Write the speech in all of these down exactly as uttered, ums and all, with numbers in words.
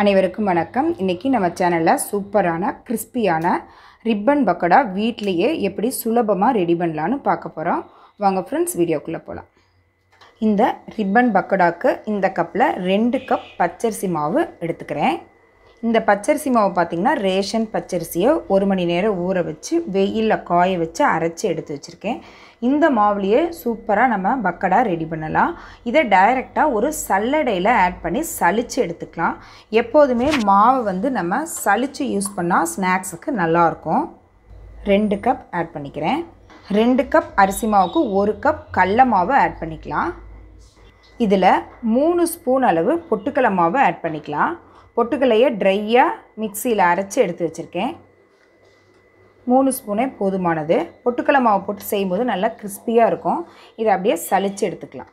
அனைவருக்கும் வணக்கம். இன்னைக்கு நம்ம சேனல்ல சூப்பரான கிறிஸ்பியான ரிப்பன் பக்கோடா வீட்லயே எப்படி சுலபமா ரெடி பண்ணலாம்னு பார்க்க போறோம். வாங்க फ्रेंड्स வீடியோக்குள்ள போலாம். இந்த ரிப்பன் பக்கோடாக்கு இந்த கப்ல ரெண்டு கப் பச்சரிசி மாவு எடுத்துக்கிறேன். இந்த பச்சரிசி மாவு பாத்தீங்கன்னா ரேஷன் பச்சரிசியை ஒரு மணி நேரம் ஊற வச்சு வெயில்ல காய வச்சு அரைச்சு எடுத்து வச்சிருக்கேன். இந்த மாவுலயே சூப்பரா நம்ம பக்கோடா ரெடி பண்ணலாம். இத டைரக்ட்டா ஒரு சல்லடையில ஆட் பண்ணி சலிச்சு எடுத்துக்கலாம். எப்போதுமே மாவு வந்து நம்ம சலிச்சு யூஸ் பண்ணா ஸ்நாக்ஸ்க்கு நல்லா இருக்கும். ரெண்டு கப் ஆட் பண்ணிக்கிறேன். ரெண்டு கப் அரிசி மாவுக்கு ஒரு கப் கடலை மாவு ஆட் பண்ணிக்கலாம். இதுல மூணு ஸ்பூன் அளவு பொட்டுக்கடலை மாவு ஆட் பண்ணிக்கலாம். பொட்டுக்கடலையை ட்ரையா மிக்ஸில அரைச்சு எடுத்து வச்சிருக்கேன். மூணு ஸ்பூனே போதுமானது. பொட்டுக்கடலை மாவு போட்டு செய்யும்போது நல்லா கிறிஸ்பியா இருக்கும். இத அப்படியே சலிச்சு எடுத்துக்கலாம்.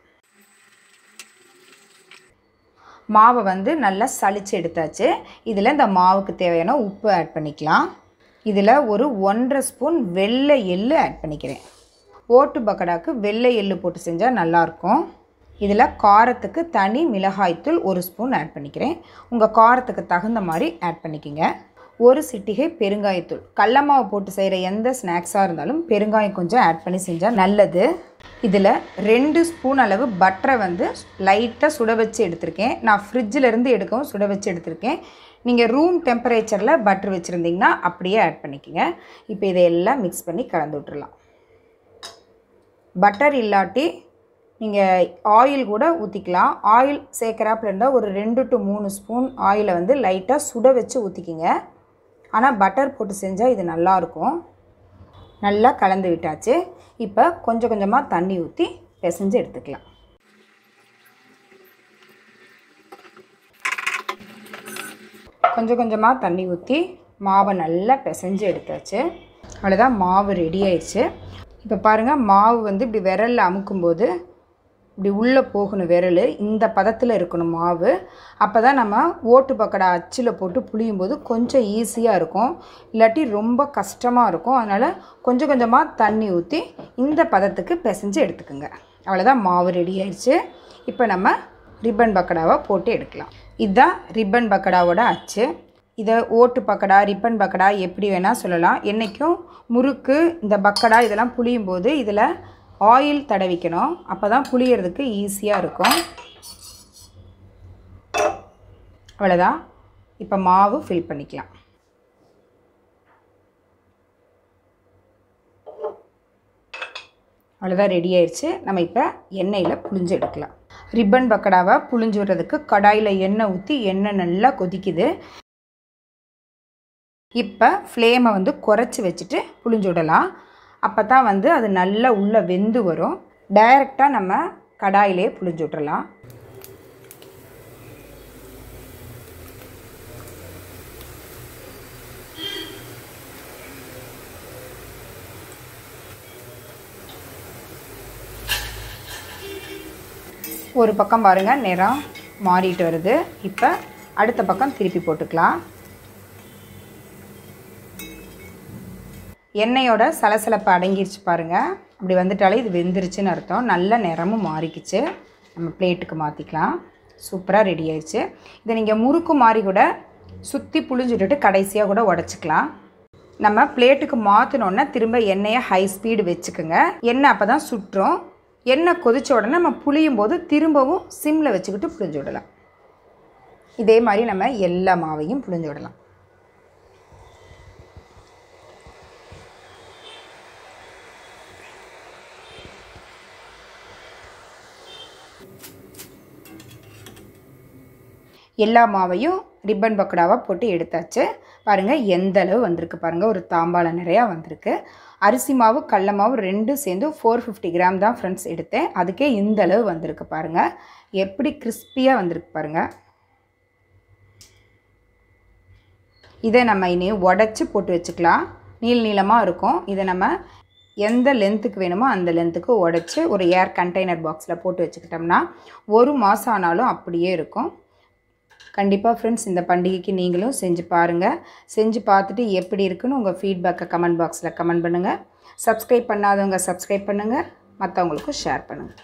மாவை வந்து நல்லா சலிச்சு எடுத்தாச்சு. இதுல இந்த மாவுக்கு தேவையான உப்பு ஆட் பண்ணிக்கலாம். இதுல ஒரு ஒன்றரை ஸ்பூன் வெள்ளை எள்ளு ஆட் பண்ணிக்கிறேன். ஓட்டு பக்கோடாக்கு வெள்ளை எள்ளு போட்டு செஞ்சா நல்லா இருக்கும். இதுல காரத்துக்கு தனி மிளகாய் தூள் ஒரு ஸ்பூன் ஆட் பண்ணிக்கிறேன். உங்க காரத்துக்கு தகுந்த மாதிரி ஆட் பண்ணிக்கங்க. ஒரு சிட்டிகை பெருங்காயத்தூள். கடலை மாவு போட்டு செய்யற எந்த ஸ்நாக்ஸா இருந்தாலும் பெருங்காயம் கொஞ்சம் ஆட் பண்ணி செஞ்சா நல்லது. இதுல ரெண்டு ஸ்பூன் அளவு பட்டரை வந்து லைட்டா சுட வச்சு எடுத்துர்க்கேன். நான் ஃப்ரிட்ஜ்ல இருந்து எடுக்கவும் சுட வச்சு எடுத்துர்க்கேன். நீங்க ரூம் டெம்பரேச்சர்ல பட்டர் வச்சிருந்தீங்கன்னா அப்படியே ஆட் பண்ணிக்கங்க. இப்போ இதெல்லாம் மிக்ஸ் பண்ணி கலந்து விட்டுறலாம். பட்டர் இல்லாட்டி நீங்க ஆயில் கூட ஊத்திக்கலாம். ஆயில் சேக்கறாப்ல இருந்தா ஒரு ரெண்டு டு மூணு ஸ்பூன் ஆயிலை வந்து லைட்டா சுட வச்சு ஊத்திக்கிங்க. ஆனா பட்டர் போட்டு செஞ்சா இது நல்லா இருக்கும். நல்லா கலந்து விட்டாச்சு. இப்போ கொஞ்சம் கொஞ்சமா தண்ணி ஊத்தி பிசைஞ்சு எடுத்துக்கலாம். கொஞ்சம் கொஞ்சமா தண்ணி ஊத்தி மாவை நல்லா பிசைஞ்சு எடுத்தாச்சு. அவ்வளவுதான், மாவு ரெடி ஆயிடுச்சு. இப்போ பாருங்க, மாவு வந்து இப்படி விரல்ல அமுக்கும்போது இப்படி உள்ள போகணும். விரல் இந்த பதத்துல இருக்கணும் மாவு. அப்பதான் நம்ம ஓட்டு பக்கோடா அச்சில போட்டு புளியும்போது கொஞ்சம் ஈஸியா இருக்கும். இல்லாட்டி ரொம்ப கஷ்டமா இருக்கும். அதனால கொஞ்சம் கொஞ்சமா தண்ணி ஊத்தி இந்த பதத்துக்கு பிசைஞ்சு எடுத்துக்கங்க. அவ்வளவுதான், மாவு ரெடி ஆயிடுச்சு. இப்போ நம்ம ரிப்பன் பக்கோடாவை போட்டு எடுக்கலாம். இதுதான் ரிப்பன் பக்கோடாவோட அச்சு. இதை ஓட்டு பக்கோடா ரிப்பன் பக்கோடா எப்படி வேணா சொல்லலாம். என்னைக்கும் முறுக்கு இந்த பக்கோடா இதெல்லாம் புளியும் போது இதில் ஆயில் தடவிக்கணும். அப்பதான் புளியறதுக்கு ஈஸியா இருக்கும். அவ்வளவுதான். இப்போ மாவு ஃபில் பண்ணிக்கலாம். அவ்வளவுதான், ரெடி ஆயிடுச்சு. நம்ம இப்போ எண்ணெயில புளிஞ்சு எடுக்கலாம். ரிப்பன் பக்கோடாவை புளிஞ்சு விடுறதுக்கு கடாயில எண்ணெய் ஊற்றி எண்ணெய் நல்லா கொதிக்குது. இப்போ ஃப்ளேமை வந்து குறைச்சி வச்சுட்டு புளிஞ்சு விடலாம். அப்போ தான் வந்து அது நல்லா உள்ளே வெந்து வரும். டைரெக்டாக நம்ம கடாயிலே புளிஞ்சு விட்டுறலாம். ஒரு பக்கம் பாருங்க நிறம் மாறிட்டு வருது. இப்போ அடுத்த பக்கம் திருப்பி போட்டுக்கலாம். எண்ணெயோட சலசலப்பு அடங்கிருச்சு பாருங்க. அப்படி வந்துட்டாலே இது வெந்துருச்சுன்னு அர்த்தம். நல்ல நிறமும் மாறிக்குச்சு. நம்ம பிளேட்டுக்கு மாற்றிக்கலாம். சூப்பராக ரெடி ஆயிடுச்சு. இதை நீங்கள் முறுக்கு மாதிரி கூட சுற்றி புளிஞ்சுட்டு கடைசியாக கூட உடச்சிக்கலாம். நம்ம பிளேட்டுக்கு மாற்றினோன்னா திரும்ப எண்ணெயை ஹை ஸ்பீடு வச்சுக்கோங்க. எண்ணெய் அப்போ தான் சுற்றும். எண்ணெய் கொதிச்ச உடனே நம்ம புளியும் போது திரும்பவும் சிம்மில் வச்சுக்கிட்டு புளிஞ்சு விடலாம். இதே மாதிரி நம்ம எல்லா மாவையும் புளிஞ்சு விடலாம். எல்லா மாவையும் ரிப்பன் பக்கோடாவா போட்டு எடுத்தாச்சு. பாருங்க எந்த அளவு வந்திருக்கு பாருங்க. ஒரு தாம்பாள நிறையா வந்திருக்கு. அரிசி மாவு கடலை மாவு ரெண்டும் சேர்ந்து ஃபோர் ஃபிஃப்டி கிராம் தான் ஃப்ரெண்ட்ஸ் எடுத்தேன். அதுக்கே இந்த அளவு வந்திருக்கு பாருங்க. எப்படி கிறிஸ்பியா வந்திருக்கு பாருங்க. இதை நம்ம இனி உடைச்சு போட்டு வச்சுக்கலாம். நீள நீளமாக இருக்கும். இதை நம்ம எந்த லென்த்துக்கு வேணுமோ அந்த லென்த்துக்கு உடைச்சு ஒரு ஏர் கண்டெய்னர் பாக்ஸில் போட்டு வச்சுக்கிட்டோம்னா ஒரு மாதம் ஆனாலும் அப்படியே இருக்கும். கண்டிப்பாக ஃப்ரெண்ட்ஸ் இந்த பண்டிகைக்கு நீங்களும் செஞ்சு பாருங்கள். செஞ்சு பார்த்துட்டு எப்படி இருக்குன்னு உங்கள் ஃபீட்பேக்கை கமெண்ட் பாக்ஸில் கமெண்ட் பண்ணுங்கள். சப்ஸ்கிரைப் பண்ணாதவங்க சப்ஸ்கிரைப் பண்ணுங்கள். மற்றவங்களுக்கும் ஷேர் பண்ணுங்கள்.